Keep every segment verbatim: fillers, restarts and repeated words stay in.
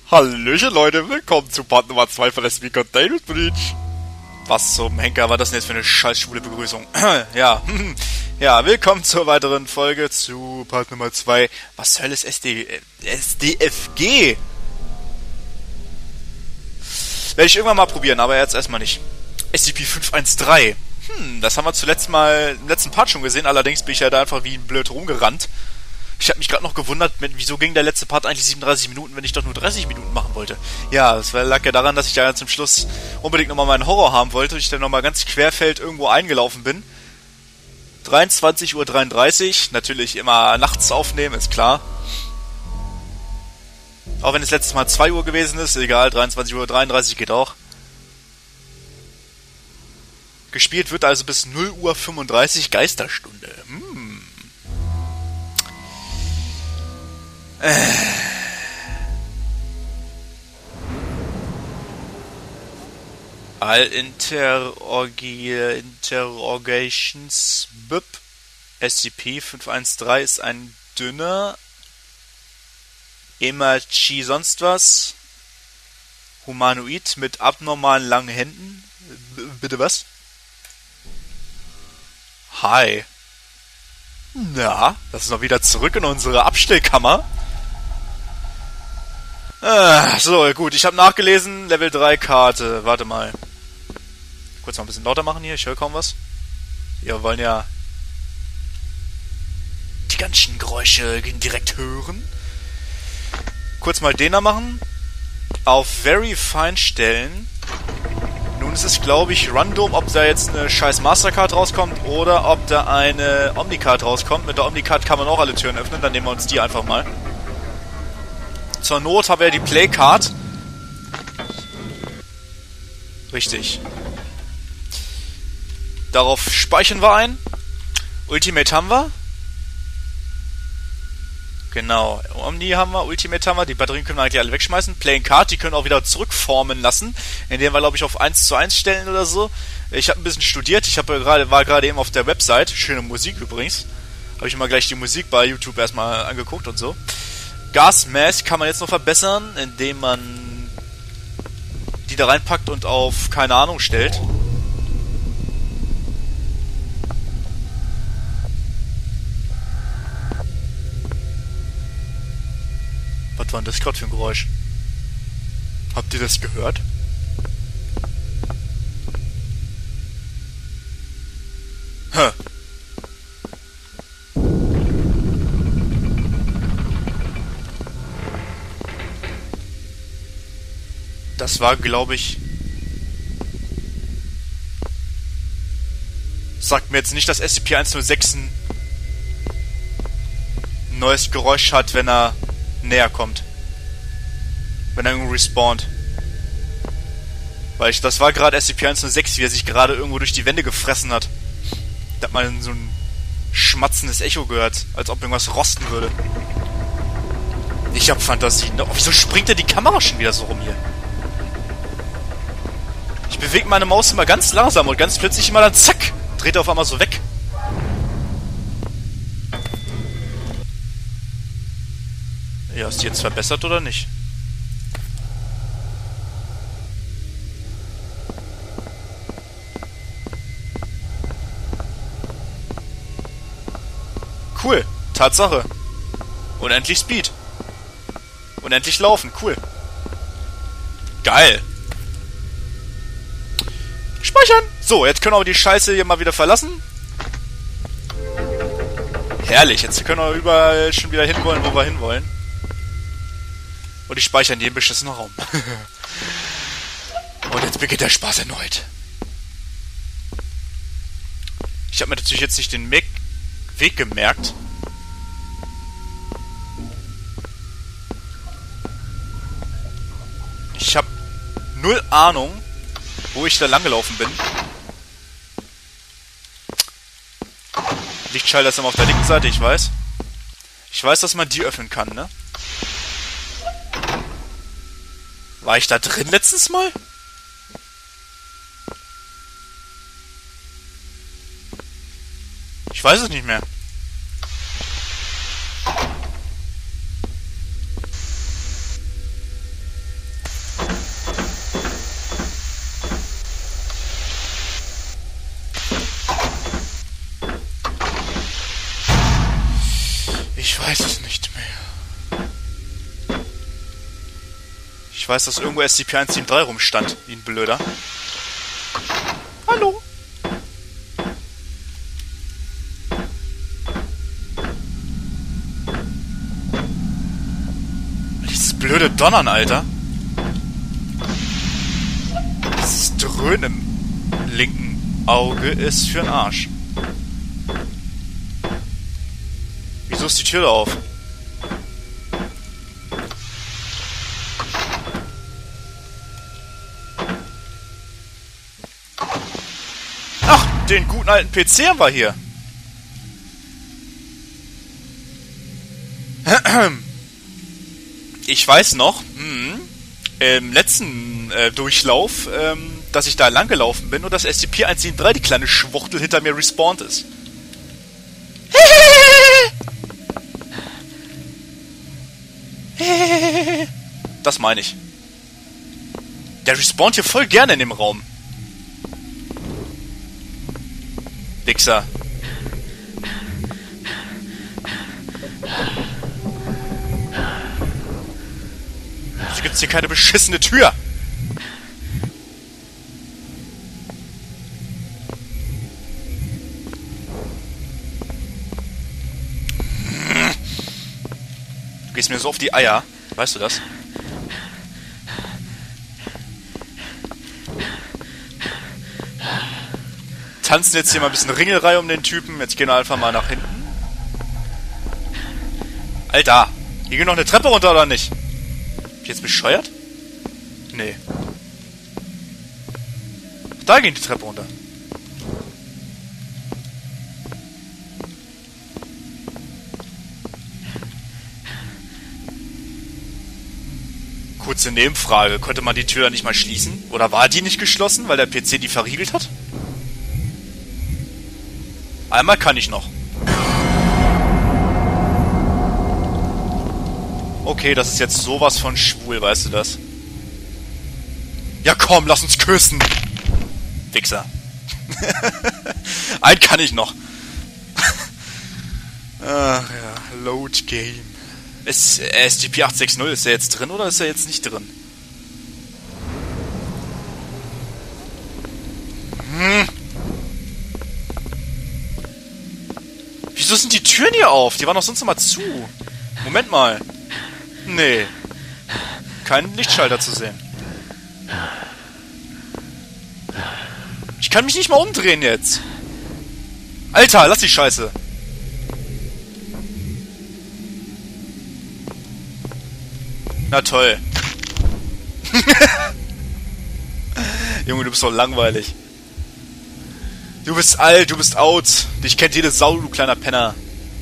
Hallöchen Leute, willkommen zu Part Nummer zwei von der Speak on David Breach. Was zum Henker war das denn jetzt für eine scheiß schwule Begrüßung? ja, ja, willkommen zur weiteren Folge zu Part Nummer zwei. Was soll es S D, S D F G? Werde ich irgendwann mal probieren, aber jetzt erstmal nicht. S C P fünf eins drei. Hm, das haben wir zuletzt mal im letzten Part schon gesehen, allerdings bin ich ja da einfach wie ein blöd rumgerannt. Ich habe mich gerade noch gewundert, mit, wieso ging der letzte Part eigentlich siebenunddreißig Minuten, wenn ich doch nur dreißig Minuten machen wollte. Ja, das lag ja daran, dass ich da zum Schluss unbedingt nochmal meinen Horror haben wollte und ich dann nochmal ganz querfeld irgendwo eingelaufen bin. dreiundzwanzig Uhr dreiunddreißig, natürlich immer nachts aufnehmen, ist klar. Auch wenn es letztes Mal zwei Uhr gewesen ist, egal, dreiundzwanzig Uhr dreiunddreißig geht auch. Gespielt wird also bis null Uhr fünfunddreißig, Geisterstunde. Hm. Äh. All Interrogi Interrogations B I P S C P fünf eins drei ist ein dünner Emachi sonst was Humanoid mit abnormalen langen Händen. B bitte was? Hi. Na, das ist noch wieder zurück in unsere Abstellkammer. Ah, so, gut, ich habe nachgelesen, Level drei Karte. Warte mal. Kurz mal ein bisschen lauter machen hier, ich höre kaum was. Wir wollen ja die ganzen Geräusche direkt hören. Kurz mal den da machen. Auf Very Fine stellen. Nun ist es, glaube ich, random, ob da jetzt eine scheiß Mastercard rauskommt oder ob da eine Omnicard rauskommt. Mit der Omnicard kann man auch alle Türen öffnen, dann nehmen wir uns die einfach mal. Zur Not haben wir ja die Playcard. Richtig. Darauf speichern wir ein. Ultimate haben wir. Genau. Omni haben wir, Ultimate haben wir. Die Batterien können wir eigentlich alle wegschmeißen. Playing Card, die können auch wieder zurückformen lassen. Indem wir, glaube ich, auf eins zu eins stellen oder so. Ich habe ein bisschen studiert. Ich habe gerade, war gerade eben auf der Website. Schöne Musik übrigens. Habe ich immer gleich die Musik bei YouTube erstmal angeguckt und so. Gas Mask kann man jetzt noch verbessern, indem man die da reinpackt und auf keine Ahnung stellt. Was war denn das gerade für ein Geräusch? Habt ihr das gehört? Hä? Das war, glaube ich... Sagt mir jetzt nicht, dass S C P eins null sechs ein neues Geräusch hat, wenn er näher kommt. Wenn er irgendwo respawnt. Weil ich, das war gerade S C P eins null sechs, wie er sich gerade irgendwo durch die Wände gefressen hat. Da hat man so ein schmatzendes Echo gehört, als ob irgendwas rosten würde. Ich hab Fantasie. Oh, wieso springt denn die Kamera schon wieder so rum hier? Ich bewege meine Maus immer ganz langsam und ganz plötzlich immer dann zack, dreht er auf einmal so weg. Ja, ist die jetzt verbessert oder nicht? Cool, Tatsache. Unendlich Speed. Unendlich laufen, cool. Geil. Speichern! So, jetzt können wir die Scheiße hier mal wieder verlassen. Herrlich, jetzt können wir überall schon wieder hinwollen, wo wir hinwollen. Und ich speichere in jedem beschissenen Raum. Und jetzt beginnt der Spaß erneut. Ich habe mir natürlich jetzt nicht den Weg, Weg gemerkt. Ich habe null Ahnung, wo ich da lang gelaufen bin. Lichtschalter ist immer auf der linken Seite, ich weiß. Ich weiß, dass man die öffnen kann, ne? War ich da drin letztes Mal? Ich weiß es nicht mehr. Ich weiß, dass irgendwo S C P eins sieben drei rumstand, wie ein Blöder. Hallo? Dieses blöde Donnern, Alter. Das Dröhnen im linken Auge ist für'n Arsch. Wieso ist die Tür da auf? Ach, den guten alten P C haben wir hier. Ich weiß noch, hm, im letzten äh, Durchlauf, ähm, dass ich da lang gelaufen bin und dass S C P eins sieben drei, die kleine Schwuchtel, hinter mir respawned ist. Das meine ich. Der respawnt hier voll gerne in dem Raum. Wichser. Wieso gibt's hier keine beschissene Tür? Du gehst mir so auf die Eier. Weißt du das? Tanzen jetzt hier mal ein bisschen Ringelreihe um den Typen. Jetzt gehen wir einfach mal nach hinten. Alter, hier geht noch eine Treppe runter, oder nicht? Bin ich jetzt bescheuert? Nee. Da ging die Treppe runter. Kurze Nebenfrage. Konnte man die Tür nicht mal schließen? Oder war die nicht geschlossen, weil der P C die verriegelt hat? Einmal kann ich noch. Okay, das ist jetzt sowas von schwul, weißt du das? Ja komm, lass uns küssen! Wichser. Einen kann ich noch. Ach ja, Load Game. Ist äh, S C P acht sechs null, ist er jetzt drin oder ist er jetzt nicht drin? Hm. Wieso sind die Türen hier auf? Die waren doch sonst immer zu. Moment mal. Nee. Kein Lichtschalter zu sehen. Ich kann mich nicht mal umdrehen jetzt. Alter, lass die Scheiße. Na toll. Junge, du bist doch langweilig. Du bist alt, du bist out. Dich kennt jede Sau, du kleiner Penner.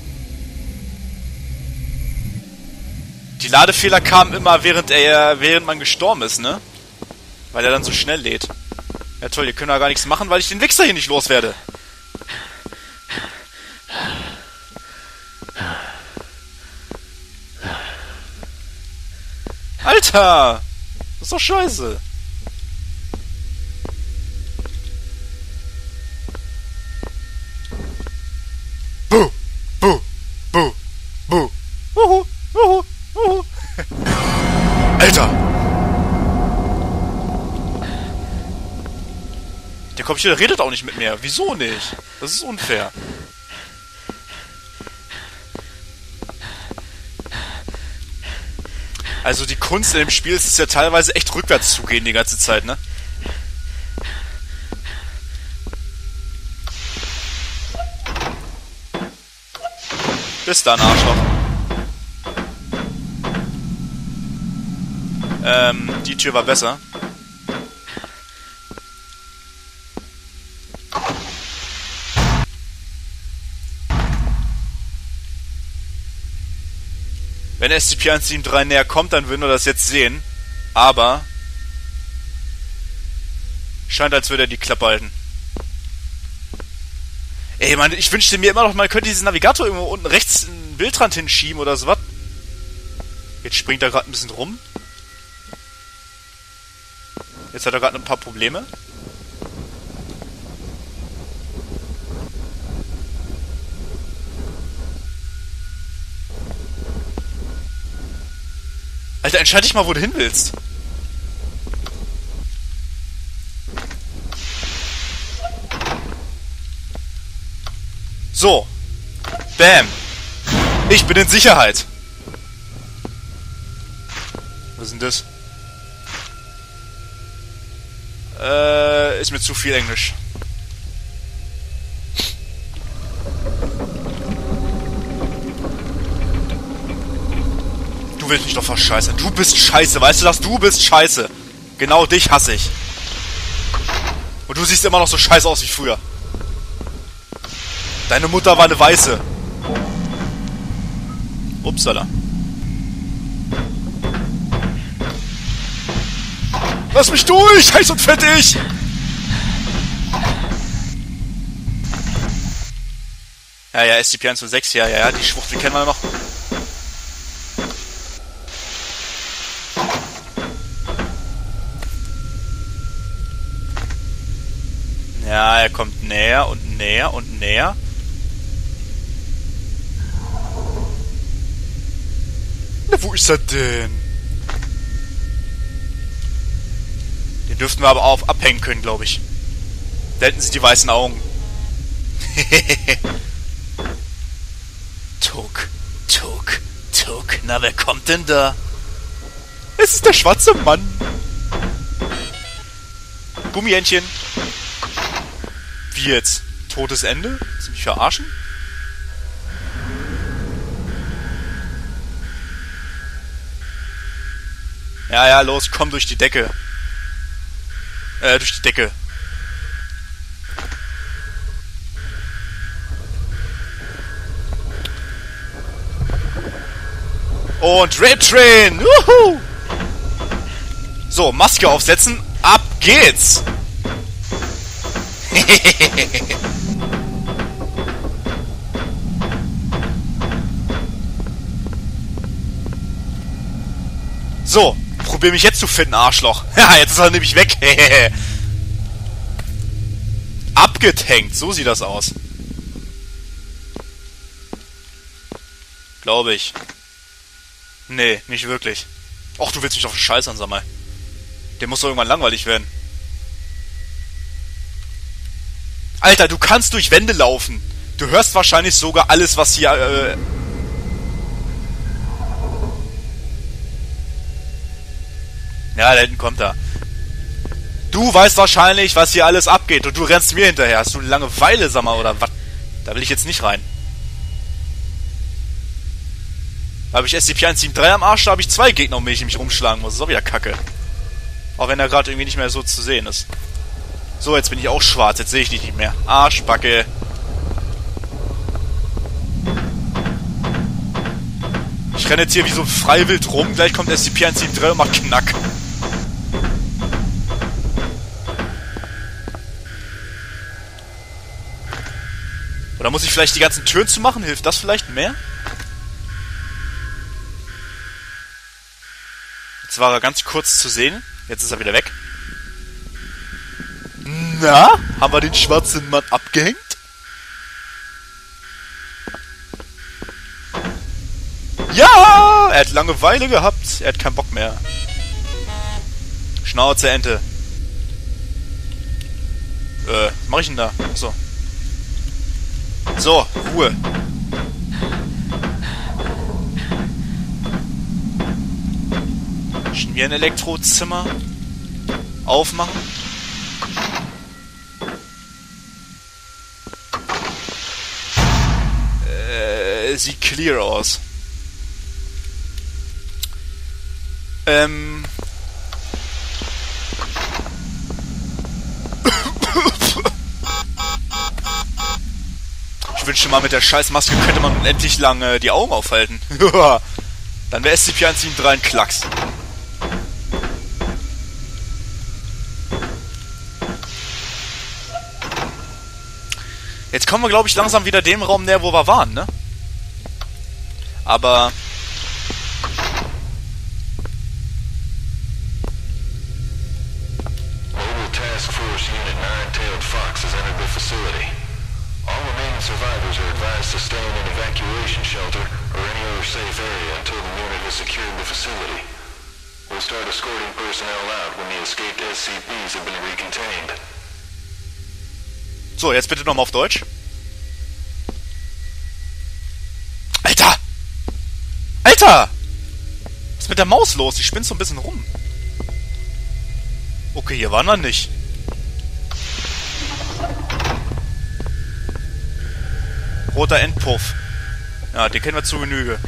Die Ladefehler kamen immer, während er, während man gestorben ist, ne? Weil er dann so schnell lädt. Ja toll, ihr könnt ja gar nichts machen, weil ich den Wichser hier nicht loswerde. Alter! Das ist doch scheiße. Buh! Buh! Buh! Buh! Wuhu! Wuhu! Wuhu! Alter! Der Computer redet auch nicht mit mir. Wieso nicht? Das ist unfair. Also die Kunst in dem Spiel ist es ja teilweise echt rückwärts zu gehen die ganze Zeit, ne? Bis dann, Arschloch. Ähm, die Tür war besser. Wenn S C P eins sieben drei näher kommt, dann würden wir das jetzt sehen. Aber scheint, als würde er die Klappe halten. Ey, Mann, ich wünschte mir immer noch, man könnte diesen Navigator irgendwo unten rechts einen Bildrand hinschieben oder sowas. Jetzt springt er gerade ein bisschen rum. Jetzt hat er gerade ein paar Probleme. Alter, entscheide dich mal, wo du hin willst. So. Bam. Ich bin in Sicherheit. Was ist denn das? Äh, ist mir zu viel Englisch. Du willst mich doch verscheißen. Du bist scheiße, weißt du das? Du bist scheiße. Genau dich hasse ich. Und du siehst immer noch so scheiße aus wie früher. Deine Mutter war eine Weiße. Upsala. Lass mich durch! Heiß und fettig! Ja, ja, S C P eins null sechs, ja, ja, ja, die Schwuchtel kennen wir noch. Ja, er kommt näher und näher und näher. Na, wo ist er denn? Den dürften wir aber auch abhängen können, glaube ich. Da hätten sie die weißen Augen. Tuk, Tuk, Tuk. Na, wer kommt denn da? Es ist der schwarze Mann. Gummientchen. Wie jetzt? Totes Ende? Willst du mich verarschen? Ja, ja, los, komm durch die Decke. Äh, durch die Decke. Und Red Train! Wuhu! So, Maske aufsetzen. Ab geht's! So, probier mich jetzt zu finden, Arschloch. Ja, jetzt ist er nämlich weg. Abgetankt, so sieht das aus. Glaube ich. Nee, nicht wirklich. Och, du willst mich auf den Scheiß an, sag mal. Der muss doch irgendwann langweilig werden. Alter, du kannst durch Wände laufen. Du hörst wahrscheinlich sogar alles, was hier... Äh ja, da hinten kommt er. Du weißt wahrscheinlich, was hier alles abgeht. Und du rennst mir hinterher. Hast du Langeweile, sag mal, oder was? Da will ich jetzt nicht rein. Da habe ich S C P eins sieben drei am Arsch, da habe ich zwei Gegner, um die ich mich rumschlagen muss. Das ist auch wieder Kacke. Auch wenn er gerade irgendwie nicht mehr so zu sehen ist. So, jetzt bin ich auch schwarz. Jetzt sehe ich dich nicht mehr. Arschbacke. Ich renne jetzt hier wie so ein Freiwild rum. Gleich kommt S C P eins sieben drei und macht Knack. Oder muss ich vielleicht die ganzen Türen zumachen? Hilft das vielleicht mehr? Jetzt war er ganz kurz zu sehen. Jetzt ist er wieder weg. Na? Haben wir den schwarzen Mann abgehängt? Ja! Er hat Langeweile gehabt. Er hat keinen Bock mehr. Schnauze, Ente. Äh, was mach ich denn da? Achso. So, Ruhe. Schon wieder ein Elektrozimmer. Aufmachen. Äh, sieht clear aus. Ähm... Ich wünschte mal, mit der Scheißmaske könnte man endlich lang äh, die Augen aufhalten. Dann wäre S C P eins sieben drei ein Klacks. Jetzt kommen wir, glaube ich, langsam wieder dem Raum näher, wo wir waren, ne? Aber... Mobile Task Force Unit Nine-Tailed Fox has entered the facility. All remaining survivors are advised to stay in an evacuation shelter or any other safe area until the unit has secured the facility. We'll start escorting personnel out when the escaped S C Ps have been recontained. So, jetzt bitte nochmal auf Deutsch. Alter! Was ist mit der Maus los? Die spinnt so ein bisschen rum. Okay, hier waren wir nicht. Roter Endpuff. Ja, den kennen wir zu Genüge.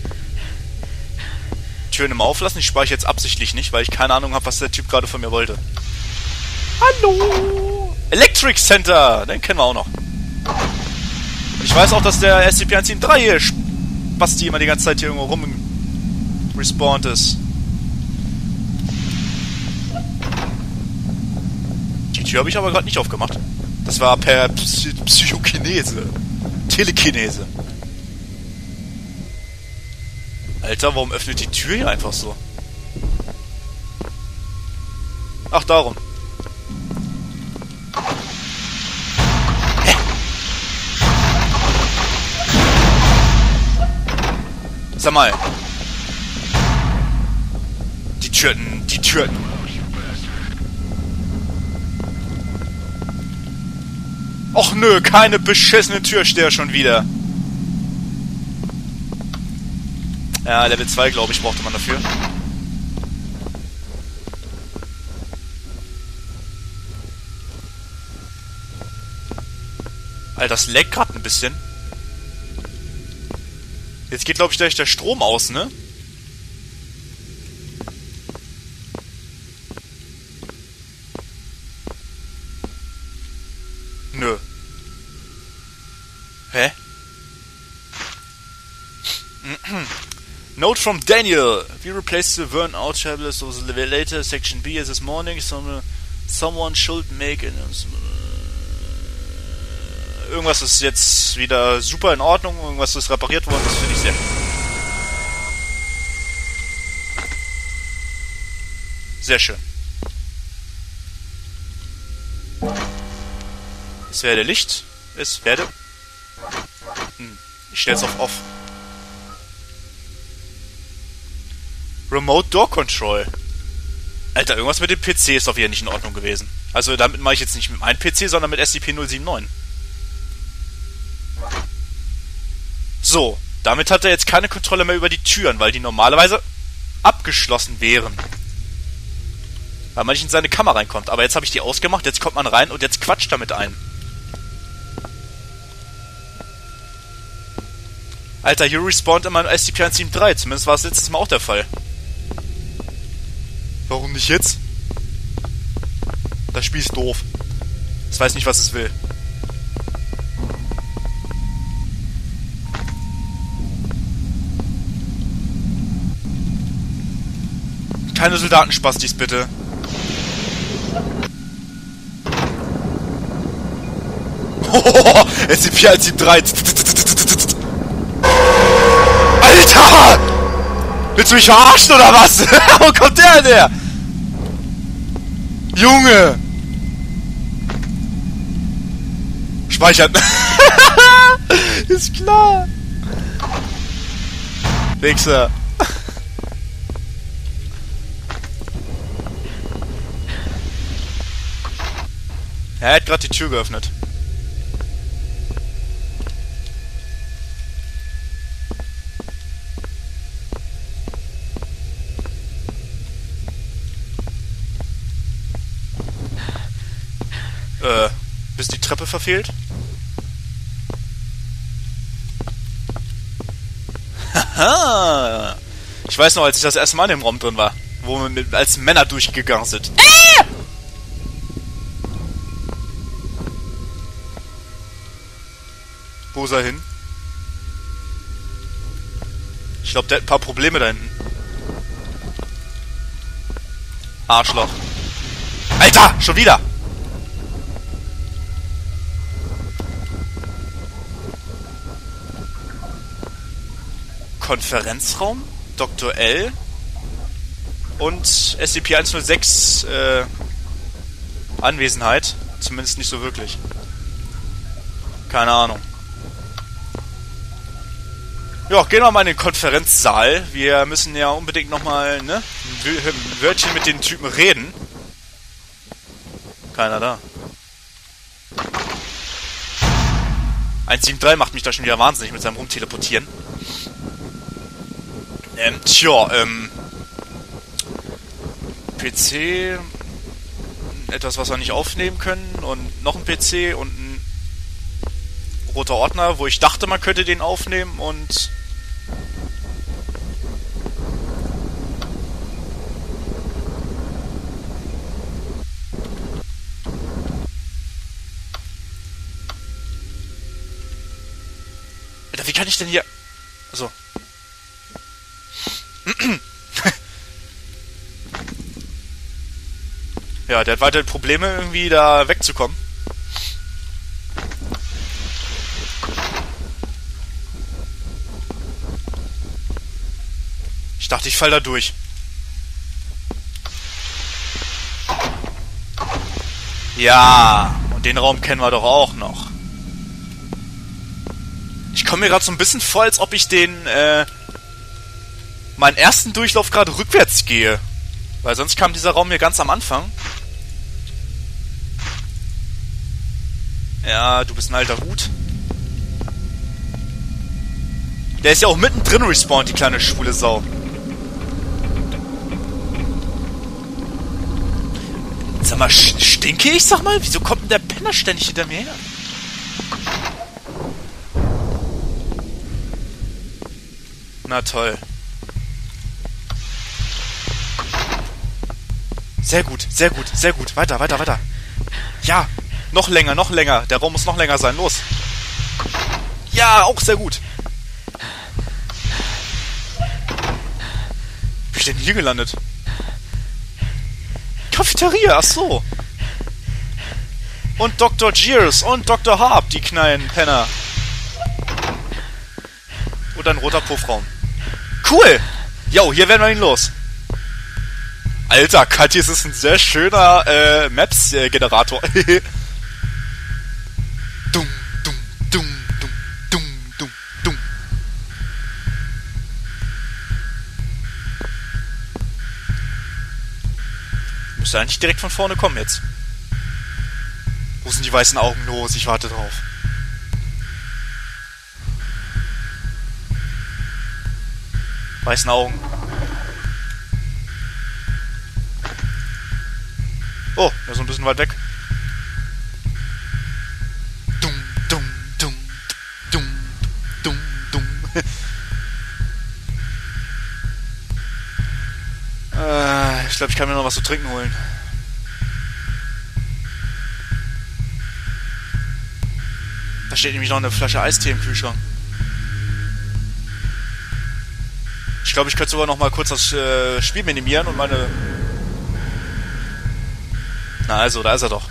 Türen immer auflassen. Ich speichere jetzt absichtlich nicht, weil ich keine Ahnung habe, was der Typ gerade von mir wollte. Hallo! Electric Center! Den kennen wir auch noch. Ich weiß auch, dass der S C P eins sieben drei hier Basti immer die ganze Zeit hier irgendwo rum respawnt ist. Die Tür habe ich aber gerade nicht aufgemacht. Das war per Psy Psychokinese. Telekinese. Alter, warum öffnet die Tür hier einfach so? Ach, darum. Hä? Sag mal. Die Türen, die Türen. Och nö, keine beschissene Türsteher schon wieder. Ja, Level zwei, glaube ich, brauchte man dafür. Alter, das leckt gerade ein bisschen. Jetzt geht, glaube ich, gleich der Strom aus, ne? Nö. Hä? Note from Daniel. We replaced the worn-out tablets of the later section B as this morning. Some, someone should make an... Irgendwas ist jetzt wieder super in Ordnung. Irgendwas ist repariert worden. Das finde ich sehr... Sehr schön. Es werde Licht. Es werde... Hm. Ich stelle es auf Off. Remote Door Control. Alter, irgendwas mit dem P C ist doch wieder nicht in Ordnung gewesen. Also damit mache ich jetzt nicht mit meinem P C, sondern mit S C P null sieben neun. So, damit hat er jetzt keine Kontrolle mehr über die Türen, weil die normalerweise abgeschlossen wären. Weil man nicht in seine Kammer reinkommt. Aber jetzt habe ich die ausgemacht, jetzt kommt man rein und jetzt quatscht er mit einem. Alter, hier respawnt immer ein S C P eins sieben drei. Zumindest war es letztes Mal auch der Fall. Warum nicht jetzt? Das Spiel ist doof. Es weiß nicht, was es will. Keine Soldatenspastis, bitte. S C P eins sieben drei. Alter! Willst du mich verarschen oder was? Wo kommt der denn her? Junge! Speichern. Ist klar. Wichser. Er hat gerade die Tür geöffnet. Äh, bis die Treppe verfehlt? Haha! Ich weiß noch, als ich das erste Mal in dem Raum drin war, wo wir mit, als Männer durchgegangen sind. Äh! Wo ist er hin? Ich glaube, der hat ein paar Probleme da hinten. Arschloch. Alter! Schon wieder! Konferenzraum, Doktor L und S C P eins null sechs äh, Anwesenheit. Zumindest nicht so wirklich. Keine Ahnung. Ja, gehen wir mal in den Konferenzsaal. Wir müssen ja unbedingt nochmal, ne, ein Wörtchen mit den Typen reden. Keiner da. eins sieben drei macht mich da schon wieder wahnsinnig mit seinem Rumteleportieren. Ähm, tja, ähm... P C... Etwas, was wir nicht aufnehmen können. Und noch ein P C und ein roter Ordner, wo ich dachte, man könnte den aufnehmen und... Alter, wie kann ich denn hier... Achso. Ja, der hat weiterhin Probleme, irgendwie da wegzukommen. Ich dachte, ich fall da durch. Ja, und den Raum kennen wir doch auch noch. Ich komme mir gerade so ein bisschen vor, als ob ich den, äh, meinen ersten Durchlauf gerade rückwärts gehe. Weil sonst kam dieser Raum mir ganz am Anfang. Ja, du bist ein alter Hut. Der ist ja auch mittendrin respawned, die kleine schwule Sau. Sag mal, stinke ich? Sag mal, wieso kommt denn der Penner ständig hinter mir her? Na toll. Sehr gut, sehr gut, sehr gut. Weiter, weiter, weiter. Ja, noch länger, noch länger. Der Raum muss noch länger sein. Los. Ja, auch sehr gut. Wie bin ich denn hier gelandet? Cafeteria, ach so. Und Doktor Gears und Doktor Harp, die knallen Penner. Und ein roter Puffraum. Cool! Jo, hier werden wir ihn los. Alter, Katjes ist ein sehr schöner äh, Maps-Generator. Dumm, dumm, dumm, dumm, dumm, dumm, dumm. Müsste eigentlich direkt von vorne kommen jetzt. Wo sind die weißen Augen los? Ich warte drauf. Weißen Augen. Oh, der ist so ein bisschen weit weg. Dumm, dumm, dumm, dumm, dumm, dumm. äh, ich glaube, ich kann mir noch was zu trinken holen. Da steht nämlich noch eine Flasche Eistee im Kühlschrank. Ich glaube, ich könnte sogar noch mal kurz das äh, Spiel minimieren und meine... Na also, da ist er doch.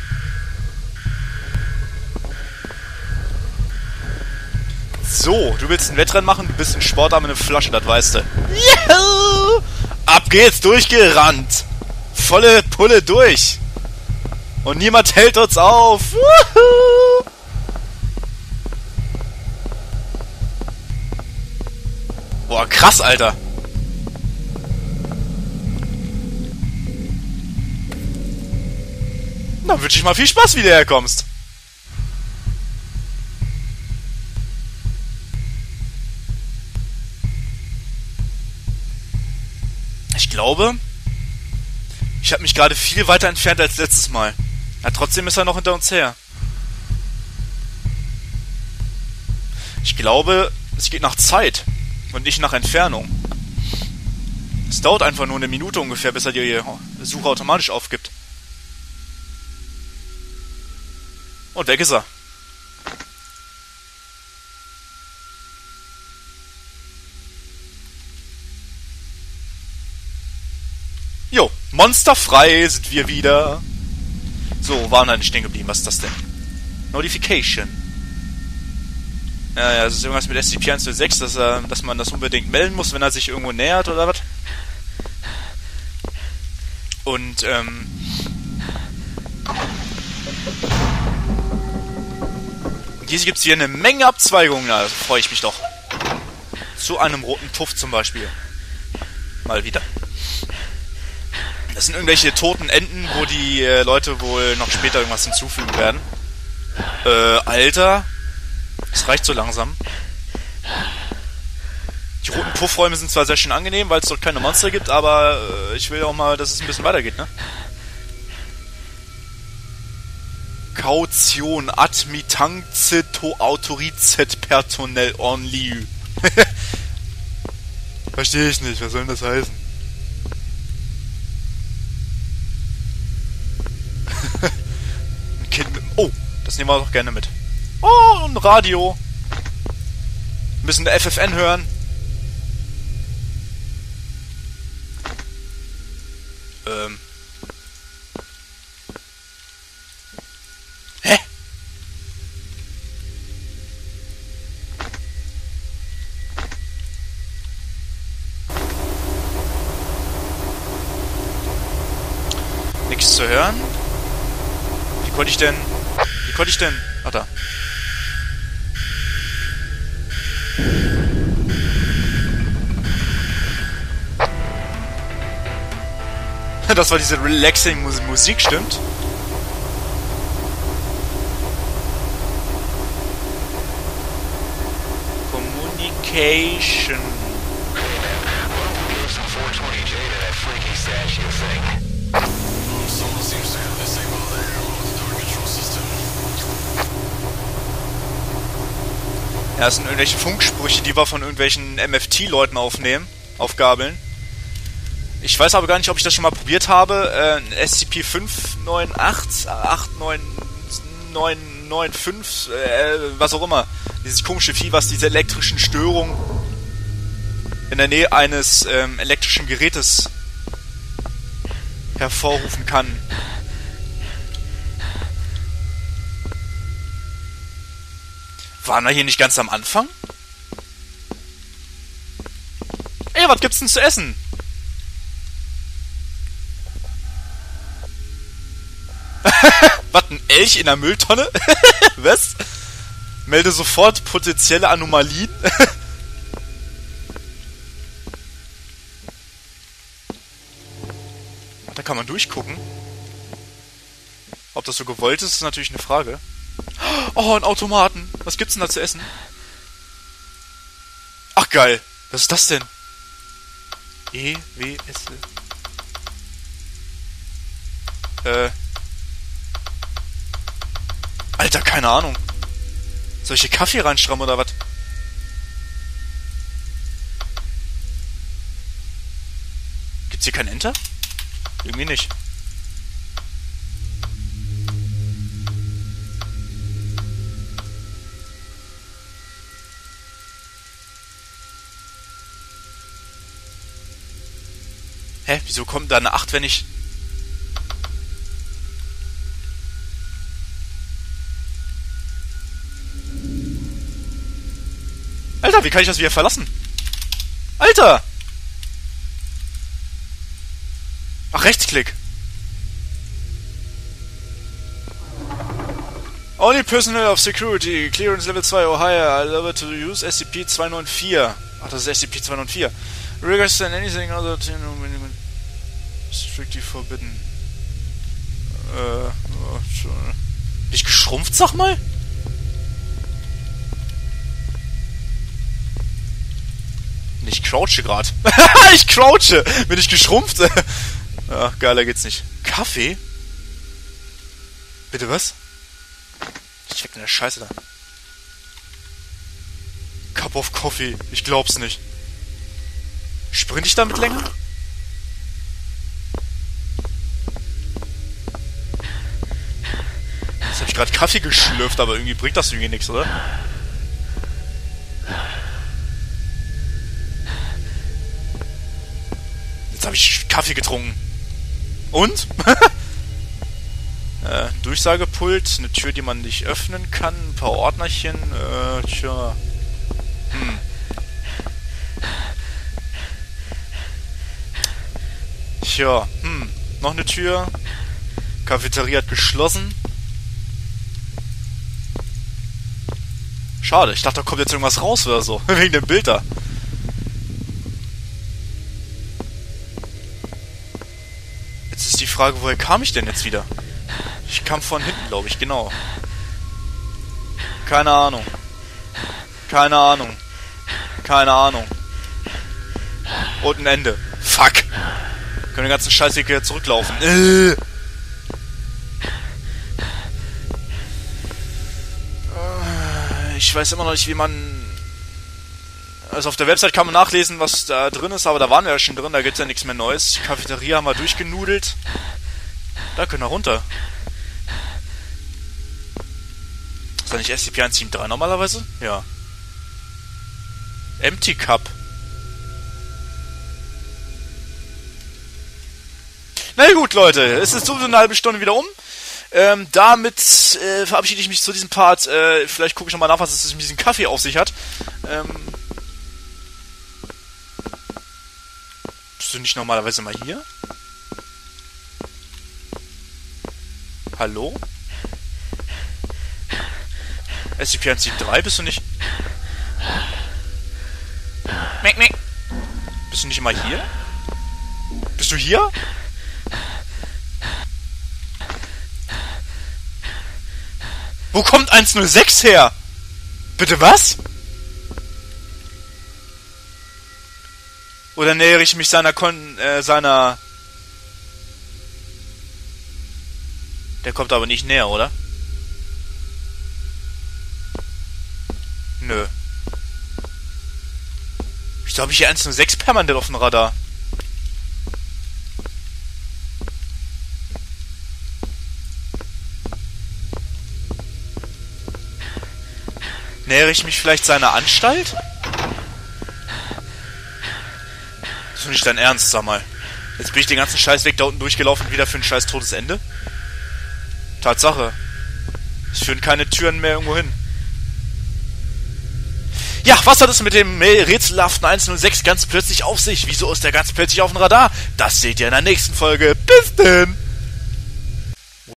So, du willst ein Wettrennen machen, du bist ein Sportarm in eine Flasche, das weißt du. Juhu! Ab geht's, durchgerannt. Volle Pulle durch. Und niemand hält uns auf. Wuhu! Boah, krass, Alter. Dann wünsche ich mal viel Spaß, wie du herkommst. Ich glaube, ich habe mich gerade viel weiter entfernt als letztes Mal. Ja, trotzdem ist er noch hinter uns her. Ich glaube, es geht nach Zeit und nicht nach Entfernung. Es dauert einfach nur eine Minute ungefähr, bis er die Suche automatisch aufgibt. Und weg ist er. Jo, monsterfrei sind wir wieder. So, waren wir nicht stehen geblieben. Was ist das denn? Notification. Ja, ja, das ist irgendwas mit S C P eins null sechs, dass, äh, dass man das unbedingt melden muss, wenn er sich irgendwo nähert oder was. Und, ähm... Hier gibt es hier eine Menge Abzweigungen, da freue ich mich doch. Zu einem roten Puff zum Beispiel. Mal wieder. Das sind irgendwelche toten Enten, wo die äh, Leute wohl noch später irgendwas hinzufügen werden. Äh, Alter. Es reicht so langsam. Die roten Puffräume sind zwar sehr schön angenehm, weil es dort keine Monster gibt, aber äh, ich will auch mal, dass es ein bisschen weitergeht, ne? Kaution admittance autorizet personell only. Verstehe ich nicht, was soll denn das heißen? Ein Kind mit... Oh, das nehmen wir doch gerne mit. Oh, ein Radio. Ein bisschen der F F N hören. Ähm. Hä? Nichts zu hören? Wie konnte ich denn... Wie konnte ich denn... Ach da. Das war diese relaxing Musik, stimmt? Communication. Ja, das sind irgendwelche Funksprüche, die wir von irgendwelchen M F T-Leuten aufnehmen, aufgabeln. Ich weiß aber gar nicht, ob ich das schon mal probiert habe. Äh, S C P fünf neun acht, acht neun neun neun fünf, äh, was auch immer. Dieses komische Vieh, was diese elektrischen Störungen in der Nähe eines ähm, elektrischen Gerätes hervorrufen kann. Waren wir hier nicht ganz am Anfang? Ey, was gibt's denn zu essen? Was, ein Elch in der Mülltonne? Was? Melde sofort potenzielle Anomalien? Da kann man durchgucken. Ob das so gewollt ist, ist natürlich eine Frage. Oh, ein Automaten. Was gibt's denn da zu essen? Ach, geil. Was ist das denn? E W S. Äh. Alter, keine Ahnung. Soll ich hier Kaffee reinschrammen oder was? Gibt's hier kein Enter? Irgendwie nicht. Hä? Wieso kommt da eine acht, wenn ich... Alter, wie kann ich das wieder verlassen? Alter! Ach, Rechtsklick. Only personnel of security, clearance level two or higher, allowed to use S C P two ninety-four. Ach, das ist S C P two ninety-four. Regards than anything other than strictly forbidden. Äh, oh, schon. Bin ich geschrumpft, sag mal? Ich crouche gerade. Ich crouche! Bin ich geschrumpft? Ach, geiler geht's nicht. Kaffee? Bitte was? Ich weg in der Scheiße da. Cup of Coffee. Ich glaub's nicht. Sprint ich damit länger? Jetzt hab ich gerade Kaffee geschlürft, aber irgendwie bringt das irgendwie nichts, oder? Jetzt habe ich Kaffee getrunken. Und? äh, ein Durchsagepult, eine Tür, die man nicht öffnen kann, ein paar Ordnerchen, äh, tja. Hm. Tja, hm. Noch eine Tür. Cafeteria hat geschlossen. Schade, ich dachte, da kommt jetzt irgendwas raus oder so. Wegen dem Bild da. Jetzt ist die Frage, woher kam ich denn jetzt wieder? Ich kam von hinten, glaube ich, genau. Keine Ahnung. Keine Ahnung. Keine Ahnung. Und ein Ende. Fuck. Können den ganzen Scheiß hier zurücklaufen. Äh. Ich weiß immer noch nicht, wie man... Also auf der Website kann man nachlesen, was da drin ist, aber da waren wir ja schon drin, da gibt's ja nichts mehr Neues. Die Cafeteria haben wir durchgenudelt. Da können wir runter. Ist da nicht S C P eins sieben drei normalerweise? Ja. Empty Cup. Na gut, Leute, es ist sowieso eine halbe Stunde wieder um. Ähm, damit äh, verabschiede ich mich zu diesem Part. Äh, vielleicht gucke ich nochmal nach, was es mit diesem Kaffee auf sich hat. Ähm, bist du nicht normalerweise mal hier? Hallo? S C P eins sieben drei, bist du nicht? Meck, meck. Bist du nicht mal hier? Bist du hier? Wo kommt eins null sechs her? Bitte was? Oder nähere ich mich seiner Kon... Äh, seiner... Der kommt aber nicht näher, oder? Nö. Wieso habe ich hier eins null sechs permanent auf dem Radar? Nähere ich mich vielleicht seiner Anstalt? Das ist doch nicht dein Ernst, sag mal. Jetzt bin ich den ganzen Scheißweg da unten durchgelaufen, wieder für ein scheiß totes Ende? Tatsache. Es führen keine Türen mehr irgendwo hin. Ja, was hat es mit dem rätselhaften eins null sechs ganz plötzlich auf sich? Wieso ist der ganz plötzlich auf dem Radar? Das seht ihr in der nächsten Folge. Bis denn!